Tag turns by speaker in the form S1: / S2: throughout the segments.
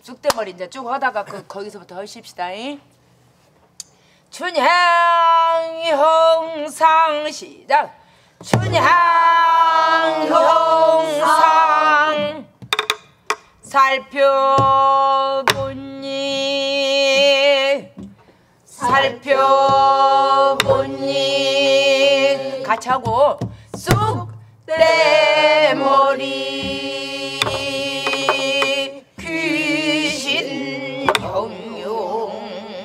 S1: 쑥대머리 이제 쭉 하다가 거기서부터 하십시다. 춘향 형상 시작. 춘향 형상 살펴보니 같이 하고 쑥대머리 귀신 형용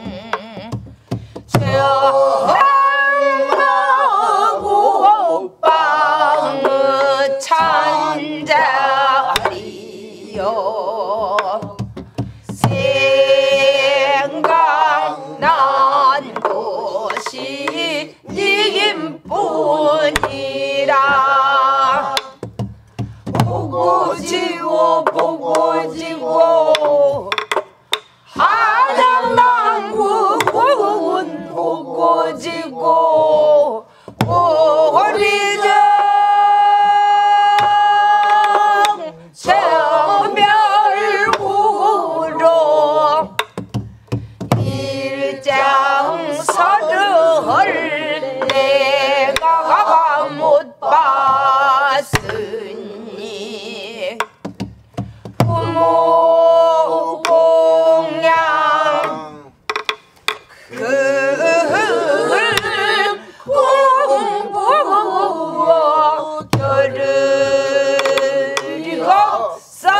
S1: 최하고 빵 찬자리여 생각난 것이 니김뿐이라 보고 지고 한양남국은 보고 지고 오리정 세멸구로 일장서를 내가 못 봤으니 부모 공양 공부 겨를이고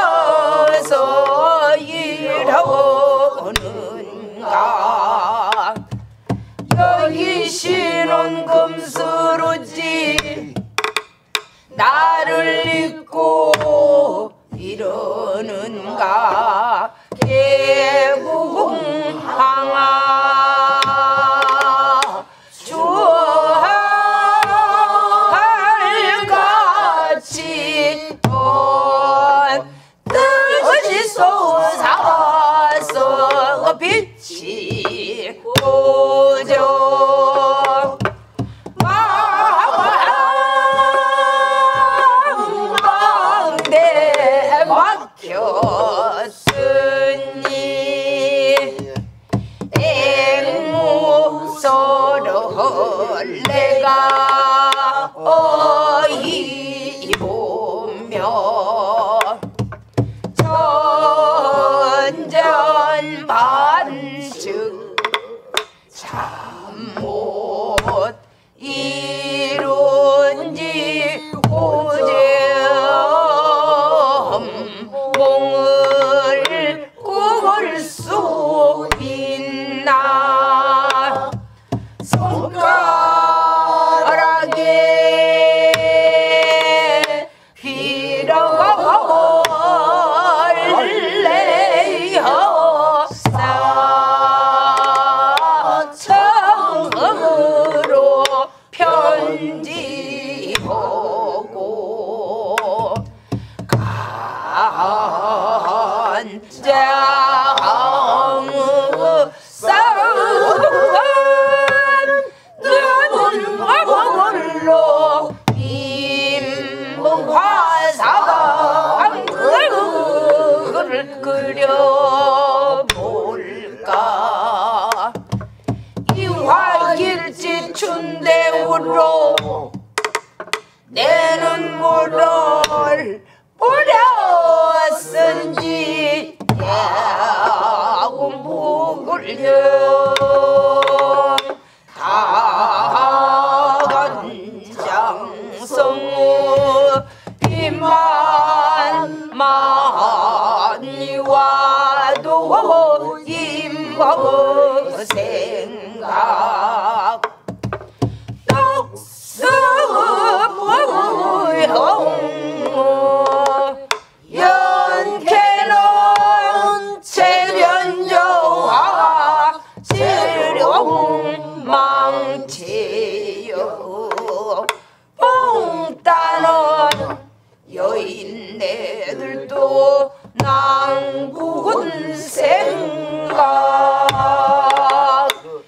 S1: 써서 일하오는가 여기 신혼금수로지 나를 잊고 이러는가 개궁항아 주할같이 뜻이 솟아서 빛이 보죠 망망대 막혔으니 앵무소를 내가 어이 보며 전전반즉 잠못 이룬지 오점 몽을 꿀 수 있나 손가락에 빌어올래요 사청으로 편지 보고 간장의 싸운 눈물로 임화사방 그를 그려볼까 이화일지 춘대우로 내 눈물을 뿌렸은지 야구 묵을려 다간장성의 비만 많이 와도 임먹을 생각 연캐는 체면여와 재룡망치여 뽕따는 여인네들도 낭군 생각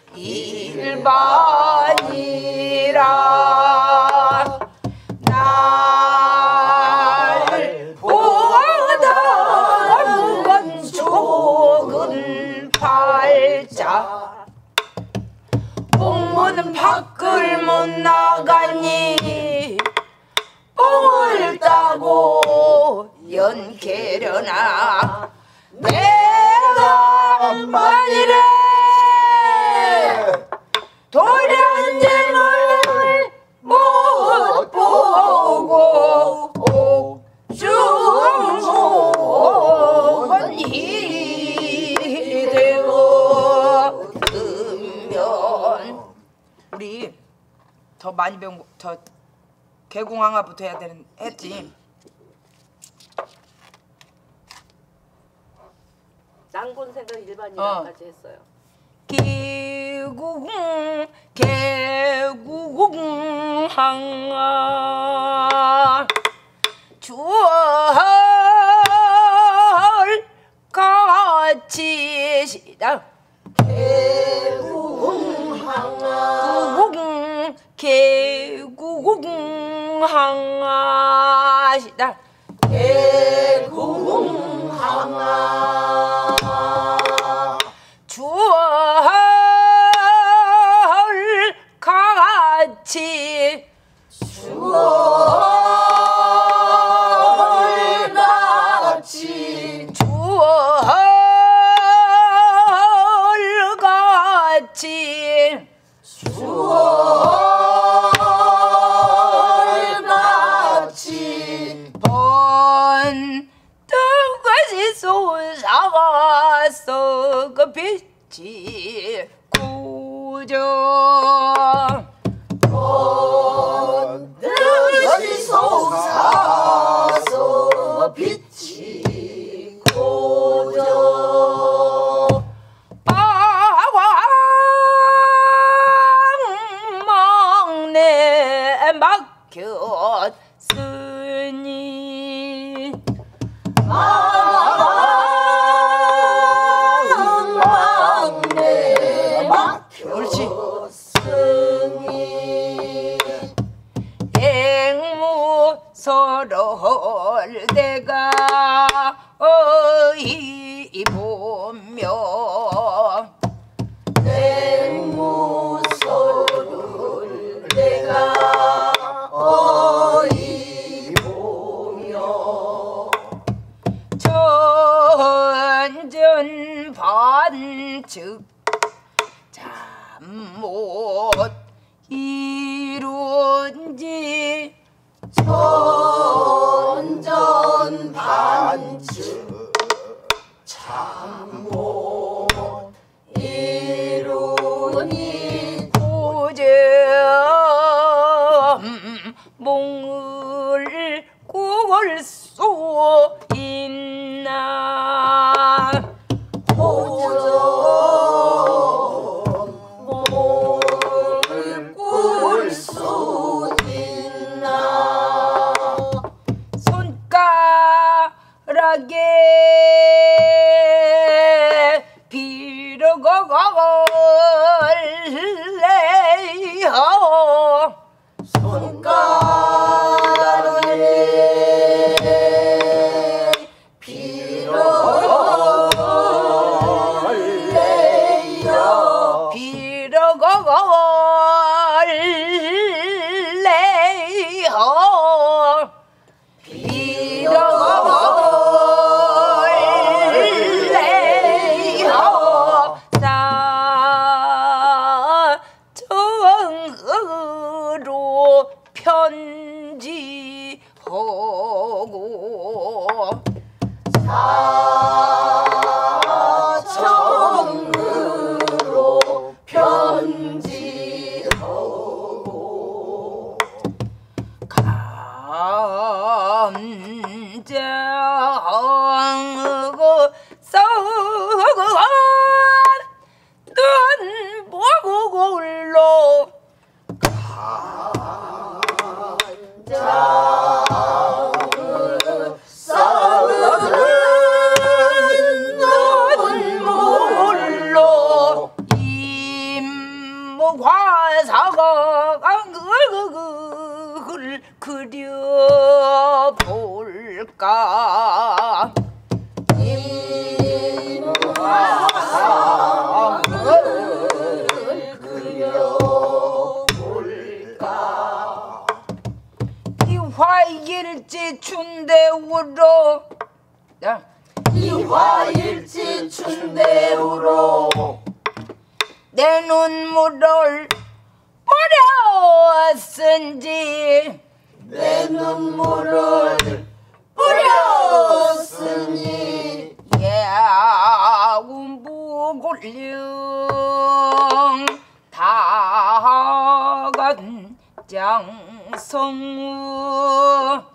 S1: 일반이라 날 보다 건 좋아 너는 밖을 못 나가니 뽕을 따고 연케려나 내가 만일에 도련님을 못 보고 옥중소원이 되고 면 우리 더 많이 배운 거, 더 개궁항아부터 해야 되는 했지.
S2: 낭본 생각 일반이랑 같이 했어요.
S1: 개궁항아 주얼 같이 시작. 개궁항아 시작. 개궁항아 주얼 같이 주얼 같이 주얼 같이 주얼 같이 번뜩같이 솟아서 그 빛이 고져 번뜩같이 솟아서 빛이 고져 막내 막혔으니 막내 막혔으니 앵무서를 내가 어이 보며 앵무서를 내가 어이 보며 전전반측 잠못 이룬지 전전반측 잠못 이루니 고점 몽을 꿀 수 있나 고점 몽을 꿀 수 있나 손가락에 빌어걸래요 손가락에 빌어걸래요 빌어걸래요 빌어걸래요 사정으로 편지하고 사정으로 편지하고 감정하고 썩은 눈 보고 올로 감정을 썩은 눈물로 임무화사가 그려볼까 임무화사를 그려 춘대우로
S3: 이화일지 춘대우로
S1: 내 눈물을 뿌렸은지
S3: 내 눈물을 뿌렸으니
S1: 야운부골령 다간 장성우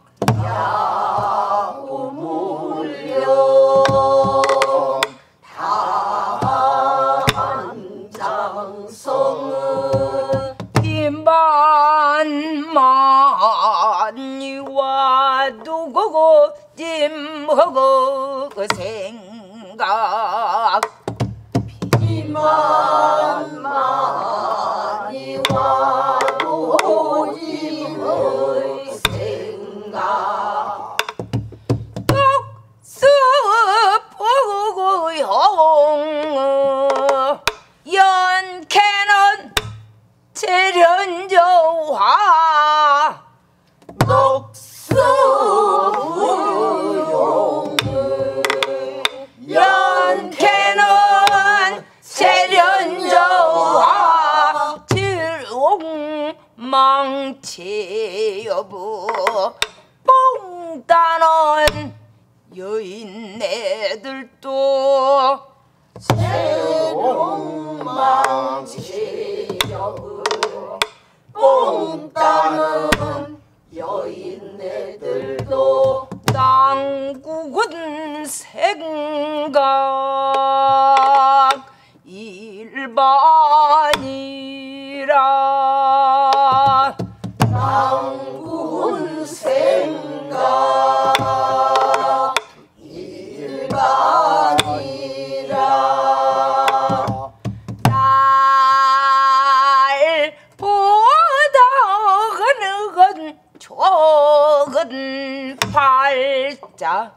S3: 야우물령 다간 장성우
S1: 이만만이 와도 그거 찜하고 그 생각
S3: 이만만이 와도 임의 생각
S1: 쑥쑥보고용 연캐는 재련저화
S3: 녹수용을
S1: 연캐는 재련저화 질옹망치 여부 뽕따는 여인네들도
S3: 새롱망치여을 뽕 따는 여인네들도
S1: 땅국은 생각 일반이라
S3: 당군 생각 일반이라
S1: 날보다 그는 좋은 팔자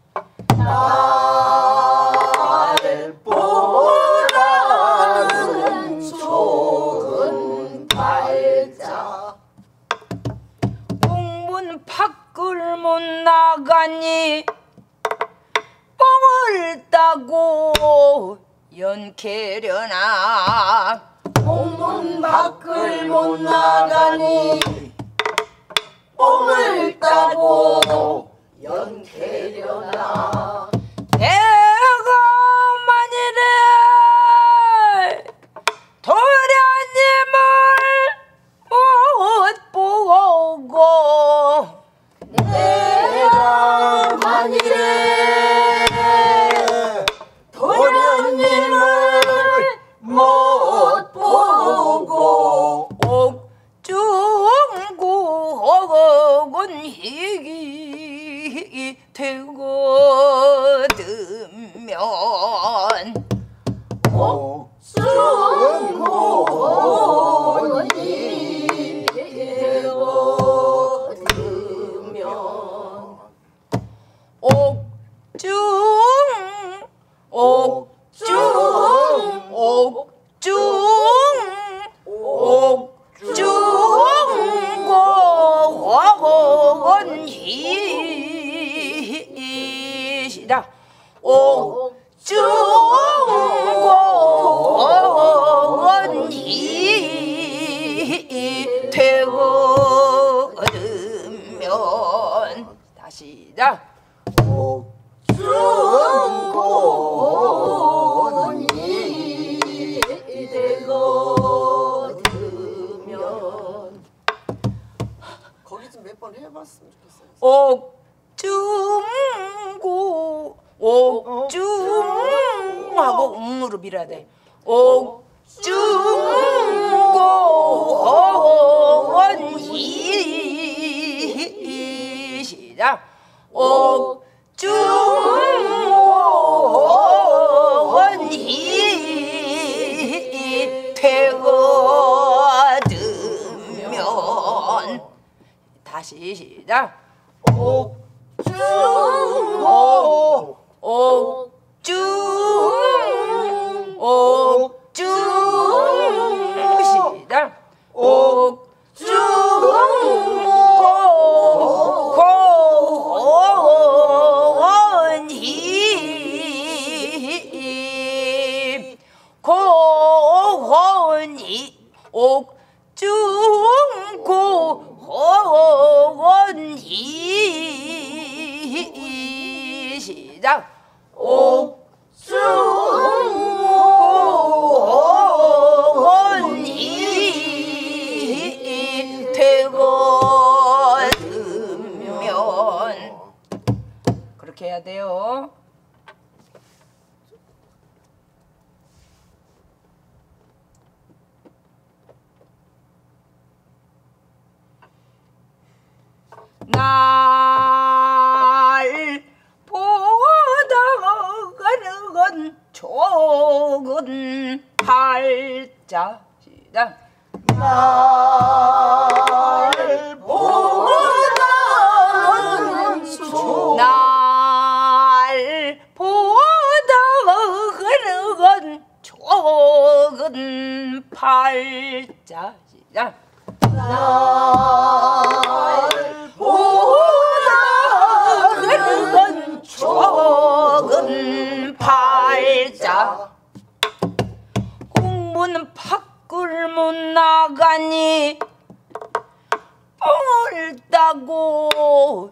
S3: 날보다는 좋은 팔자
S1: 공문 밖을 못 나가니 뻥을 따고 연캐려나
S3: 공문 밖을 못 나가니 뽕을 따고 연캐려나
S1: 내가 만일에 도련님을 못 보고
S3: 내가 만일에 도련님을 못 보고
S1: 옥중구옥은 희귀 되거든면
S3: 옥중고원이 되거든면
S1: 옥중 옥중고원 희시다 옥중고원 희 되거든면 다시다
S3: 옥중고원이 되거든면 거기 좀 몇 번 해봤으면 좋겠어요.
S1: 옥중하고 응으로 밀어야 돼. 옥중고원 희 시작 옥중고원 희 되거든면 다시 시작 옥중 시작 옥중고 원이 옥중고원이 시작 옥중고원이 되거든면 그렇게 해야 돼요. 날 보다가는 건 좋은 팔자 시작
S3: 날 보다가는
S1: 날 보다가는 건 좋은 팔자 시작
S3: 날 보다가는 건
S1: 좋은 팔자 공문 밖을 못 나가니 뽕을 따고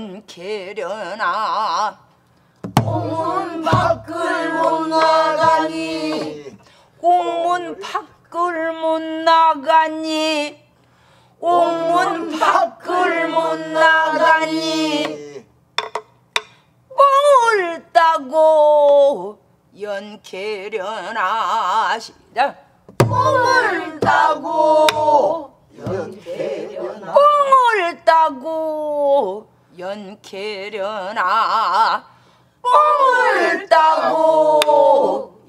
S1: 연캐려나
S3: 공문 밖을 못 나가니
S1: 공문 밖을 못 나가니 공문 밖을 못 나가니 뽕을 따고 연캐려나 시작
S3: 뽕을 따고 연캐려나
S1: 뽕을 따고 연캐려나 뽕을 따고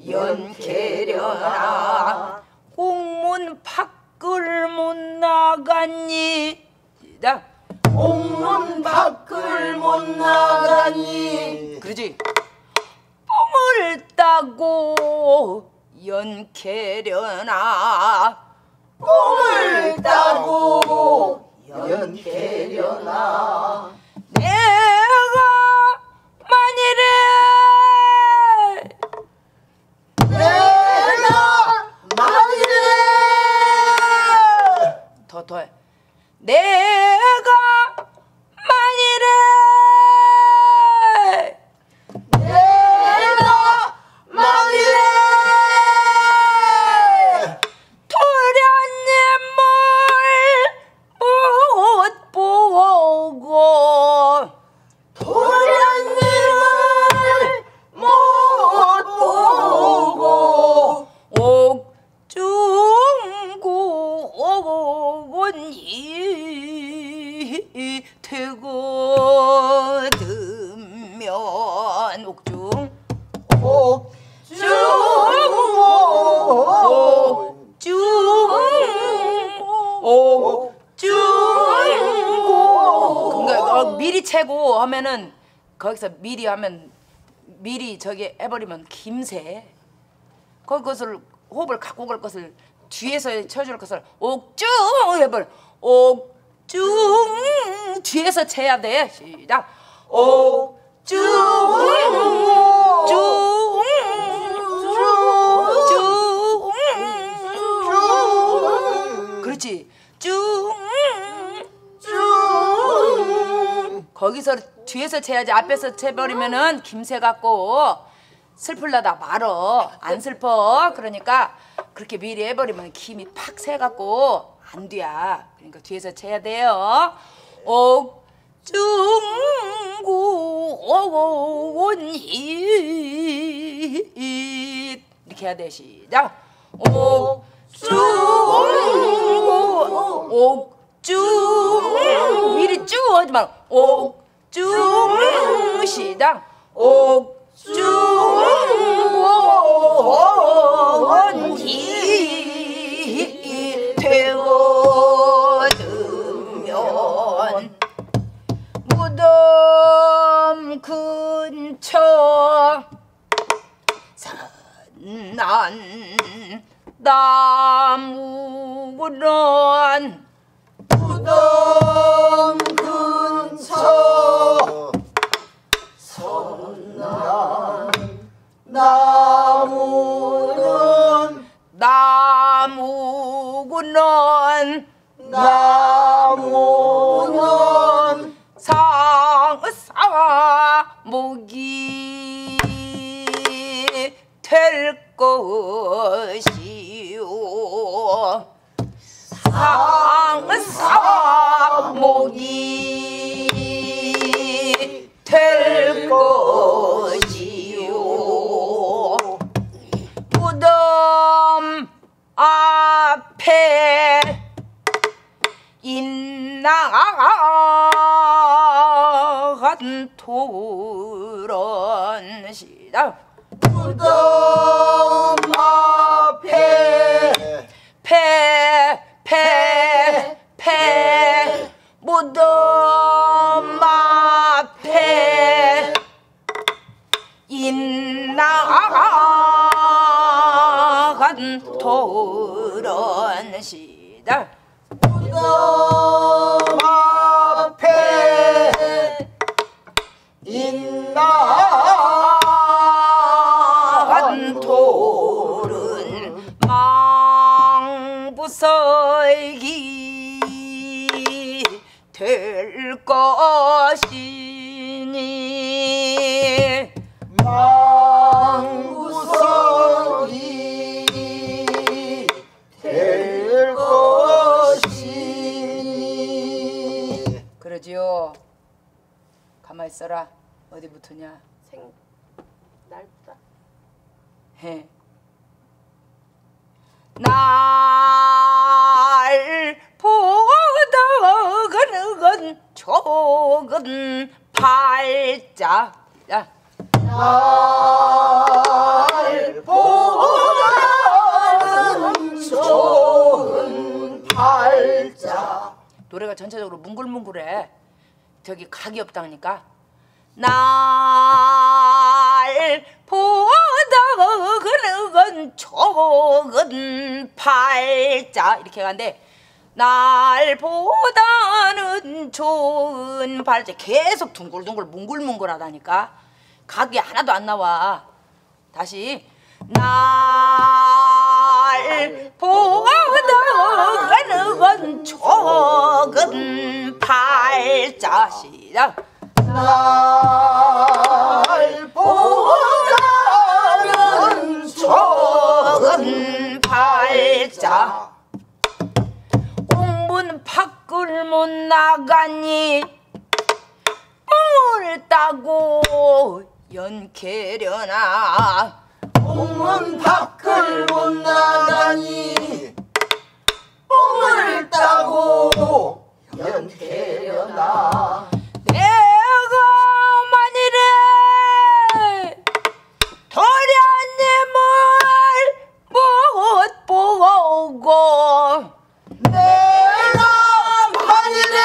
S1: 연캐려나 공문 밖을 못 나가니 시작
S3: 공문 밖을 못 나가니
S1: 그러지 뽕을 따고 연캐려나
S3: 뽕을 따고 연캐려나
S1: 내가 만일에
S3: 내가 만일에
S1: 더해 내가 만일에
S3: 내가 만일에
S1: 도련님을 못 보고
S3: 도련님을 못 보고
S1: 옥중고원이 되거든면 옥중 옥중고 그러니까 미리 채고 하면은 거기서 미리 하면 미리 저기 해버리면 김새 그것을 호흡을 갖고 갈 것을 뒤에서 쳐줄 것을 옥중 해버려 옥중 뒤에서 채야 돼 시작 옥중 그렇지 거기서 뒤에서 채야지 앞에서 채버리면은 김새 같고 슬플라다 말어 안 슬퍼 그러니까 그렇게 미리 해버리면 김이 팍 새갖고 안 돼야 그러니까 뒤에서 채야 돼요 옥중고원이 이렇게 해야 돼 시작 옥중 미리 쭉 하지 말고 옥중 시작 옥중고원이 되거든면 무덤 근처 산난 나무는
S3: 무덤 근처 선난 나무는
S1: 나무는
S3: 나무는
S1: 상사목이 될 것이요 상사목이 될 것이요 무덤 앞에 인나간 토런시다
S3: 무덤 앞에
S1: 패 무덤 앞에 인나간 토런시다
S3: 무덤 앞에 인나간
S1: 토른 망부설기 될 것이니
S3: 망구석이 될 것이니
S1: 그러지요. 가만히 있어라. 어디 붙으냐?
S2: 날보다
S1: 해. 날 보다 그는 적은 팔자. 야.
S3: 날 보다는 좋은 팔자
S1: 노래가 전체적으로 뭉글뭉글해. 저기 각이 없다니까. 날 보다 그는 적은 팔자 이렇게 가는데 날 보다는 좋은 팔자 계속 둥글둥글 뭉글뭉글하다니까. 각이 하나도 안 나와. 다시 날 보다 그는 적은 팔자 시작.
S3: 날 보다는
S1: 적은 팔자 공문 밖을 못 나가니 뽕을 따고 연캐려나
S3: 공문 밖을 못 나가니 뽕을 따고 연태려나
S1: 내가 만일에 도련님을 못 보고
S3: 내가 만일에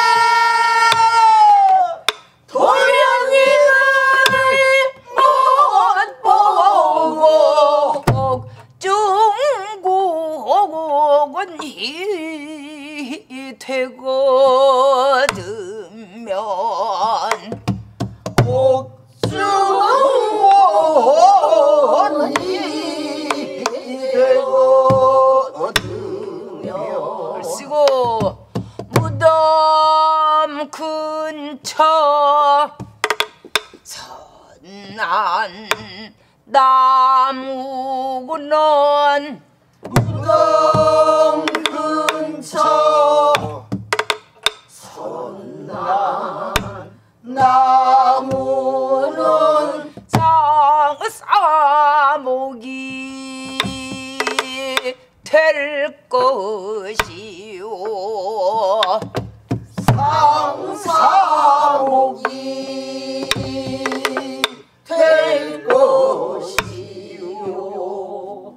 S3: 도련님을
S1: 못 보고 중국은 되거든면
S3: 옥중원이 되거든면
S1: 쓰고 무덤 근처 선한 나무는
S3: 무덤 근처 선난 나무는
S1: 상사목이 될 것이요
S3: 상사목이 될 것이요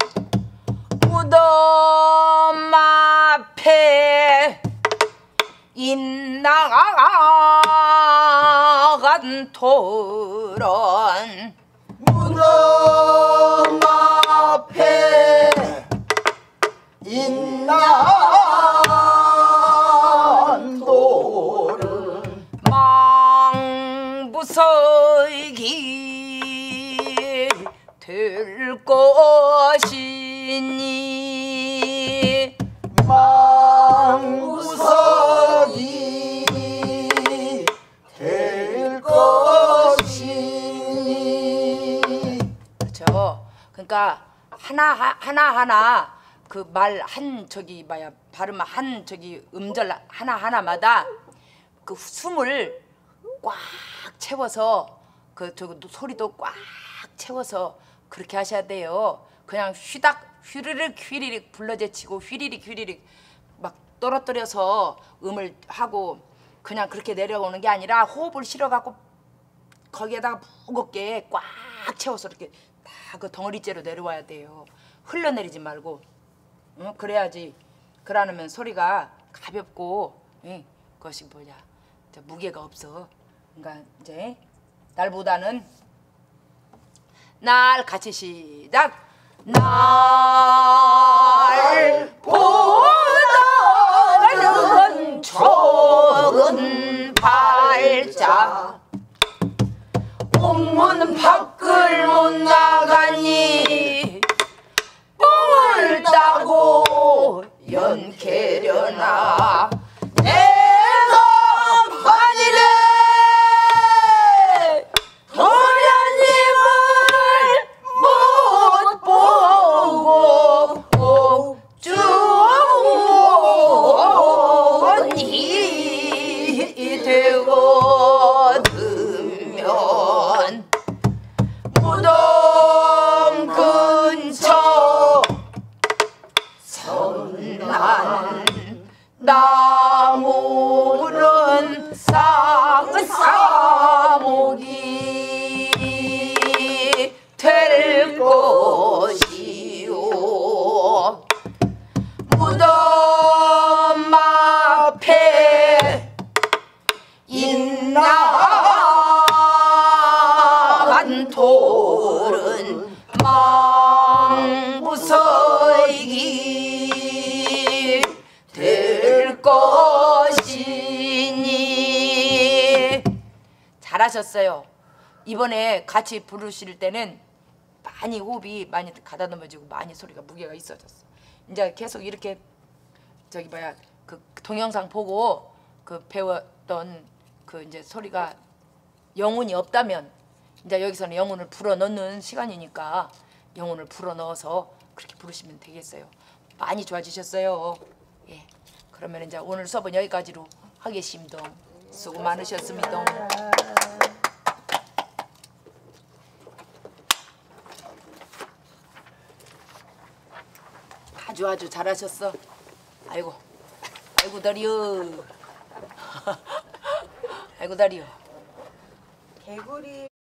S1: 무덤 앞에 인나간 토런
S3: 무덤 앞에 인난 돌은
S1: 망부설기 될 것이니
S3: 마
S1: 하나 그 말 한 저기 뭐야 발음 한 저기 음절 하나마다 그 숨을 꽉 채워서 그 저기 소리도 꽉 채워서 그렇게 하셔야 돼요. 그냥 휘리릭 불러제치고 휘리릭 막 떨어뜨려서 음을 하고 그냥 그렇게 내려오는 게 아니라 호흡을 실어갖고 거기에다가 무겁게 꽉 채워서 이렇게 다 그 덩어리째로 내려와야 돼요. 흘러내리지 말고. 응? 그래야지. 그러면 소리가 가볍고, 응? 그것이 뭐냐, 무게가 없어. 그러니까 이제 날보다는 날 같이 시작. 날보다는 적은 발자 옥문 밖을 못 나가니 뽕을 따고 연케려나 내가 아니래 도련님을 못 보고 옥중원이 되거든 무덤 근처 선난 나무는 쌍사목이 될 것이오 무덤 앞에 인나간 돌은 망부서이기 될 것이니 잘하셨어요. 이번에 같이 부르실 때는 많이 호흡이 많이 가다 넘어지고 많이 소리가 무게가 있어졌어. 이제 계속 이렇게 저기 뭐야 그 동영상 보고 그 배웠던 그 이제 소리가 영혼이 없다면 이제 여기서는 영혼을 불어 넣는 시간이니까 영혼을 불어 넣어서 그렇게 부르시면 되겠어요. 많이 좋아지셨어요. 예. 그러면 이제 오늘 수업은 여기까지로 하겠습니다. 수고 많으셨습니다. 아주 잘하셨어. 아이고 다리요. 아이고 다리요.
S2: 개구리